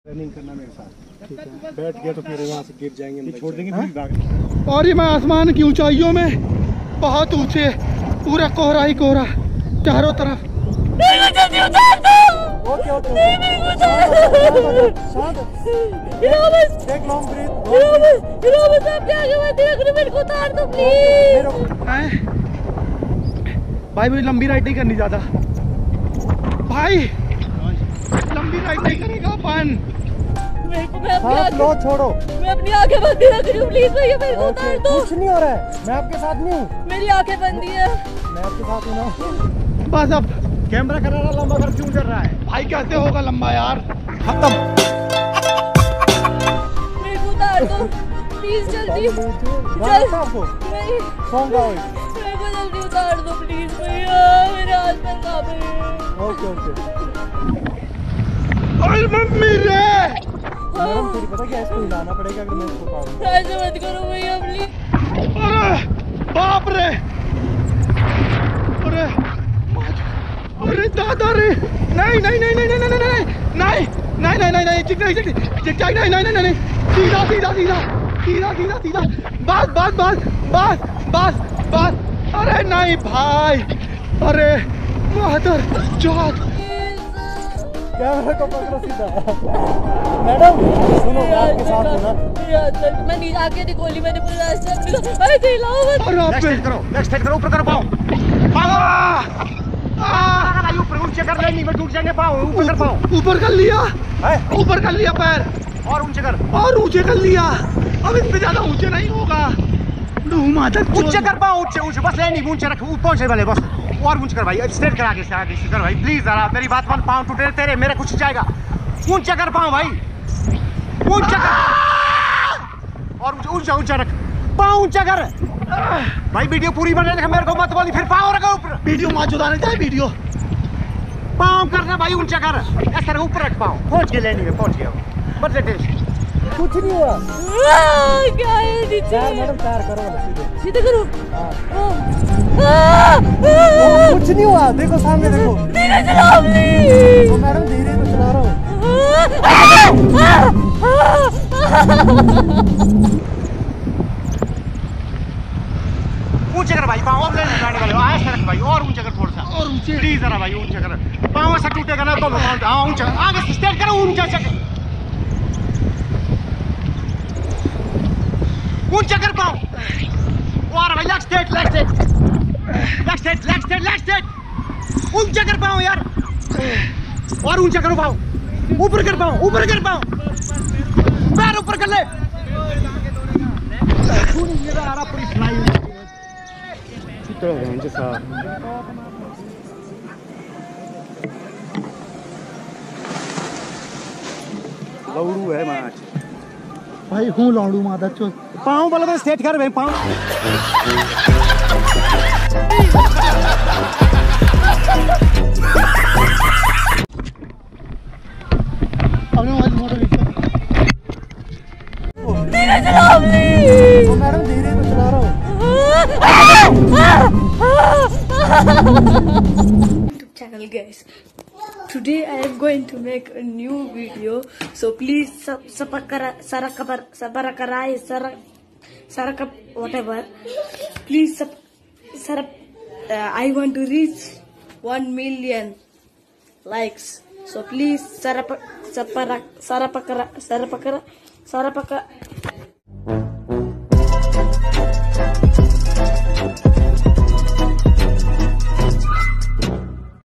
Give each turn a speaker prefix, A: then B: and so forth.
A: Running करना मेरे साथ, ठीक है? बैठ गया तो फिर वहाँ से गिर जाएंगे, छोड़ देंगे।
B: और ये मैं आसमान की ऊंचाइयों में बहुत ऊंचे, पूरा कोहरा ही कोहरा चारों तरफ। भाई मुझे लंबी राइड नहीं करनी ज्यादा, भाई लंबी राइड नहीं करेगा अपन।
A: छोड़ो,
C: मैं अपनी आंखें बंद रख रही हूँ, प्लीज भैया मेरे को उतार दो।
A: कुछ नहीं हो रहा है, मैं आपके साथ नहीं हूँ।
C: मेरी आंखें बंद है।
A: मैं आपके साथ हूँ ना।
B: बस अब
A: कैमरा कर रहा लंबा कर क्यों चल रहा है?
B: भाई कैसे होगा लंबा यार, खत्म।
C: मेरे को उतार दो प्लीज, जल्दी
A: आपको
C: नहीं,
A: सॉन्ग गाओ।
C: मेरे को जल्दी उतार दो प्लीज भैया, मेरे हाथ में कांपे हैं।
A: Okay okay.
B: अरे मम्मी रे,
A: मैडम तेरी पता क्या, इसको हिलाना पड़ेगा अगर मैं इसको उतारूं।
C: ऐसे मत करो भैया प्लीज।
B: अरे बाप रे, अरे अरे दादा रे, नहीं नहीं नहीं नहीं नहीं नहीं नहीं नहीं नहीं नहीं नहीं नहीं चिक नहीं चिक चिक नहीं नहीं नहीं नहीं, सीधा सीधा सीधा सीधा सीधा सीधा, बस बस बस बस बस बस। अरे नहीं भाई, अरे मादर जात।
A: कैमरा को पकड़ो सीधा। मैडम सुनो, मैं आपके साथ हूँ ना।
C: मैं नीचे आके नहीं खोली, मैंने पूरा रास्ता। अरे नहीं लाओ मत।
B: और आप पे
A: करो, नेक्स्ट करो, ऊपर करो पाँव। ऊपर ऊंचे कर, नहीं मैं टूट जाएंगे पाँव। ऊपर कर पाँव,
B: ऊपर कर लिया, ऊपर कर लिया पैर,
A: और ऊंचे कर,
B: और ऊंचे कर लिया। अब इससे ज्यादा ऊंचे नहीं होगा।
A: ऊंचे कर पाँव, ऊंचे ऊंचे, बस नहीं ऊंचे रख, पहुंचे वाले बस। और ऊंचे कर भाई, स्ट्रेट कर, आगे से कर भाई, प्लीज जरा मेरी बात मान। पाँव टूटे तेरे, मेरे कुछ जाएगा। ऊंचे कर पाँव भाई, ऊंचा कर, और ऊंचा ऊंचा रख, पाँव ऊंचा कर भाई। वीडियो पूरी बन रही है, मेरे को मत बोली फिर। पाँव रखो ऊपर,
B: वीडियो माँ चुदाने जाए वीडियो।
A: पाँव करना भाई, ऊंचा कर, ऐसा रख, ऊपर रख पाँव। पहुंच गए लेनी में, पहुंच गया। बदले टेस्ट कुछ नहीं हुआ।
C: क्या है नीचे?
A: पैर मैडम, पैर करो सीधे
C: सीधे करो।
A: कुछ नहीं हुआ, देखो सामने देखो।
C: धीरे चलाओ प्लीज।
A: तो मैडम धीरे तो चला रहा हूँ। ऊंचे कर भाई पाँव, और जाने वाले ऐसा रख भाई, और ऊंचे कर थोड़ा सा, और ऊंचे प्लीज जरा भाई, ऊंचे कर पाँव। ऐसा टूटेगा ना दोनों पाँव। हाँ ऊंचा, आगे स्ट्रेट करो, ऊंचा कर, ऊंचा कर पाँव। और भाई leg straight, leg straight, leg straight, leg straight, leg straight, ऊंचा कर पाँव यार, और ऊंचा करो पाँव। ऊपर कर पाँव, ऊपर कर पाँव, पैर ऊपर कर ले। पूरी फ्लाई लौड़ू है मैच
B: भाई, हूँ लौड़ू मादर चो।
A: पाँव वाला में स्ट्रेट कर भाई, पाँव।
B: अपने मोबाइल फोटो खींचो।
C: धीरे चलाओ प्लीज।
A: मैडम धीरे तो चला रहा हूँ।
C: YouTube channel guys. Today I am going to make a new video, so please whatever. Please I want to reach 1 million likes. So please sarapakara